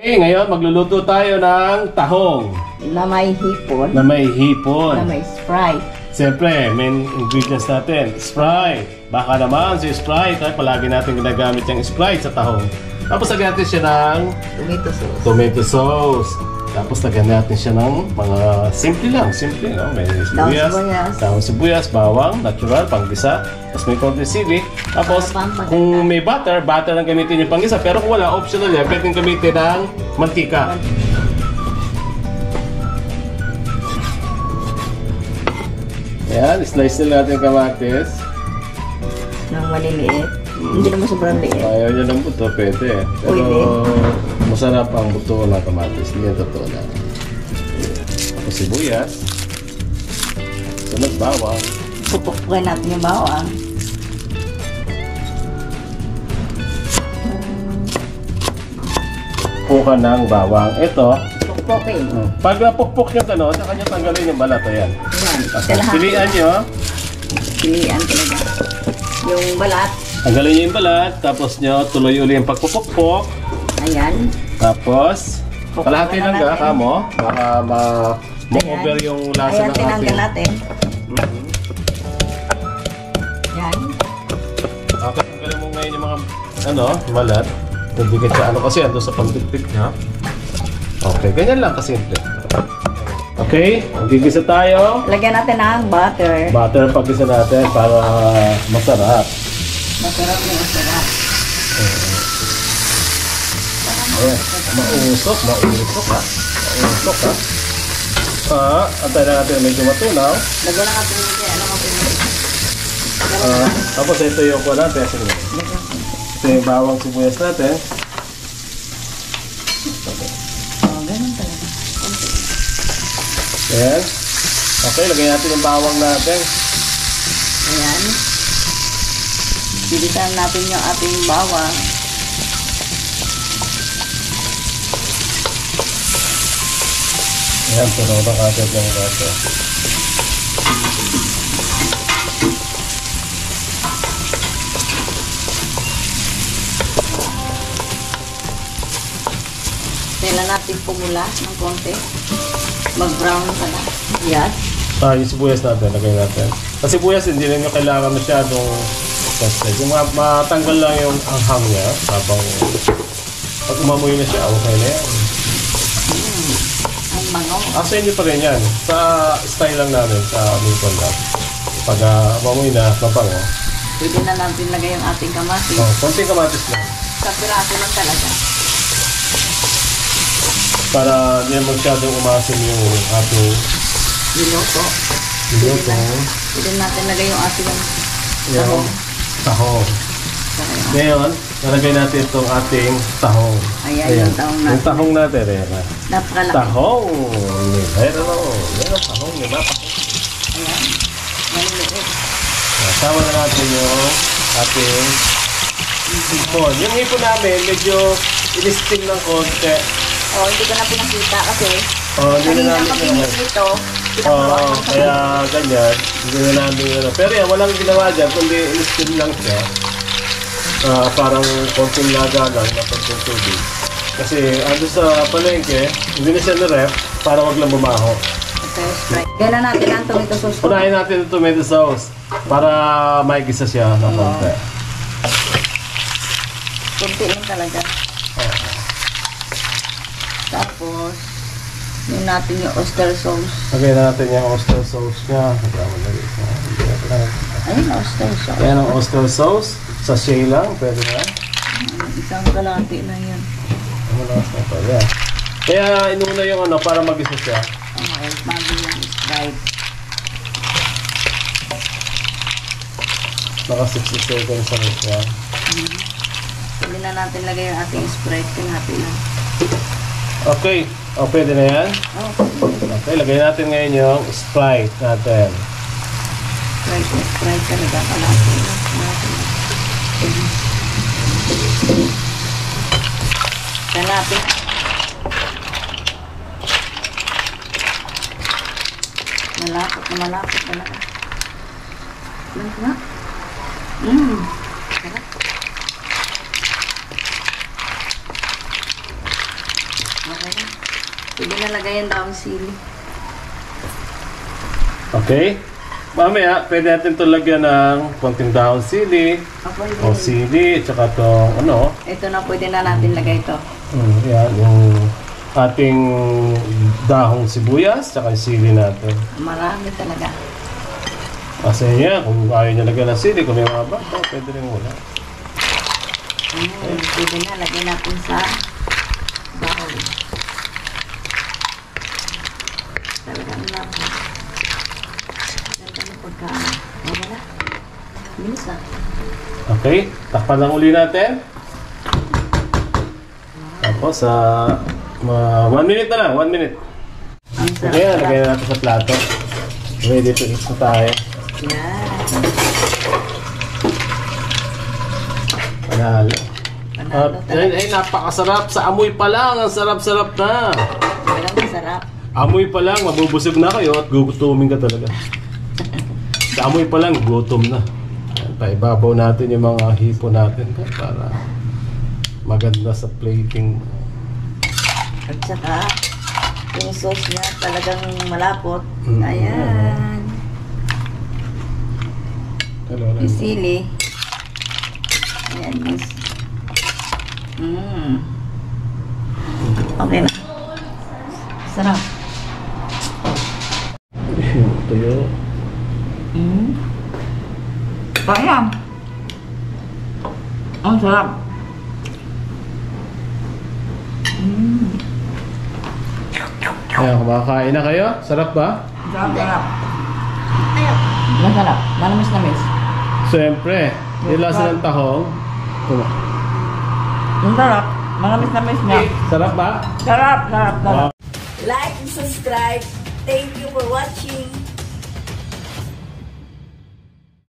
Okay, ngayon magluluto tayo ng tahong. Na may hipon. Na may hipon. Na may Sprite. Siyempre, main ingredients natin, Sprite. Baka naman si Sprite, palagi natin ginagamit yung Sprite sa tahong. Tapos lagyan natin siya ng tomato sauce. Tapos lagyan natin siya ng mga simple lang. No? May sibuyas, bawang, natural, panggisa. Tapos may konti sili. Tapos kung may butter ang gamitin yung panggisa. Pero kung wala, optional yan, pwedeng gamitin ng mantika. Ayan, slice na natin yung kamatis. Nang maliliit. Hindi naman sobrang liit. Ayaw niya ng buto, pwede. Pero masarap ang buto ng kamatis. Hindi yan totoo na. Tapos sibuyas. Sunod bawang. Pupukpukin natin yung bawang. Pukan ng bawang. Ito. Pupukpukin. Pag napukpuk nyo ito, saka nyo tanggalin yung balat. Ayan. Pilihan nyo. Pilihan talaga. Yung balat. Tanggalin nyo yung balat. Tapos nyo tuloy uli yung pagpupukpok. Ayan. Tapos, kalahati lang ka, kamo. Baka ma-over yung lasa ng ating. Ayan, tinanggal natin. Yan. Okay, tanggalin mo ngayon yung mga, balat. Nagdikit siya, kasi ando sa pangdiktik niya. Okay, ganyan lang kasimple. Okay, magigisa tayo. Lagyan natin ng butter. Butter pag-gisa natin para masarap. Masarap na masarap. Ayan, mausok ha. Antay na natin medyo matunaw. Lagyan na natin tapos ito yung kuha natin. Ito yung bawang sibuyas natin. Ganun talaga. Ayan. Okay, lagyan natin yung bawang natin. Ayan. Bilisan natin yung ating bawang. Ayan, tunaw na kagad yung gato. Kailan natin pumula ng konti. Mag-brown ka na. Yes. Yung sibuyas natin, lagay natin. Kasi sibuyas, hindi rin nyo kailangan masyadong tested. Yung matanggal lang yung anghang niya. Habang pag umamoy na siya, okay na yan. Ang mango. Sa inyo pa rin yan. Sa style lang namin, sa Lincoln lang. Pag umamoy na, mabango. Pwede na natin lagay yung ating kamatis. Konting kamatis lang. Sa piraso lang talaga. Para hindi masyadong umasim yung ating Niluto. Pwede natin lagay yung ating tahong. Ngayon, nalagay natin itong ating tahong. Ayan, yung tahong natin. Yung tahong natin, napakalaki. Tahong! Ayan, tahong, diba? Ayan. Maliliit. Kasama na natin yung ating hipon. Yung hipon namin, medyo in-steam ng konti. Hindi ko na pinakita kasi hindi na namin mapinis ito. Kaya ganyan. Hindi na namin pero yan, walang ginawa dyan, kundi in-steam lang siya. Parang konting laga lang na konting tubig. Kasi ando sa palengke, hindi na siya na-ref para wag lang bumaho. Okay, right. Kaya na natin ang tomato sauce. Unahin natin yung tomato sauce para maigisa siya ng konti. Kunti lang talaga. Tapos, yun natin yung oyster sauce. Lagay natin yung oyster sauce niya. Ayun, oyster sauce. Yan ang oyster sauce. Sachet lang, pwede na. Isang kalahati na yan. Yan. Kaya inuna yung para mag-isa siya. Okay, bago yung Sprite. Naka 60 seconds sa rin siya. Hindi na natin lagay yung ating Sprite. Kalahati lang. Okay. Pwede na yan? Okay, lagay natin ngayon yung Sprite natin. Sprite talaga. Kalahati lang. Kalahati. Malapot talaga. Lang nga. Sarap. Okay na. Pwede na lagayan daw ang sili. Okay? Mamaya, pwede natin ito lagyan ng konting dahon sili. O sili, tsaka itong ano. Ito na, pwede na natin lagay ito. Yan, yung ating dahong sibuyas, tsaka yung sili natin. Marami talaga. Kasi niya, kung ayaw niya lagyan ng sili, kung may mga bata, pwede rin wala. Pwede na, lagyan natin sa bowl. Talagang labo. Ganda ng pagkaan. Wala. Bilis na. Okay, takpan lang uli natin. Tapos, 1 minute na lang, 1 minute. Ang sarap. Okay, lagyan natin sa plato. Ready to eat na tayo. Yan. Panalo. Panalo talaga. Ay, napakasarap. Sa amoy pa lang, ang sarap-sarap na. Talagang masarap. Amoy pa lang, mabubusog na kayo at gugutumin ka talaga. Sa amoy pa lang, gutom na. Paibabaw natin yung mga hipo natin para maganda sa plating. At saka, yung sauce niya talagang malapot. Ayan. Hello, Yung sili. Ayan, miss. Okay na. Sarap. Tuyo. Ayan. Ang sarap. Ayan, kumakain na kayo? Sarap ba? Sarap. Masarap. Manamis-namis. Siyempre, yung lasa ng tahong. Ang sarap. Manamis-namis niya. Sarap ba? Sarap. Sarap. Wow. Like and subscribe. Thank you for watching.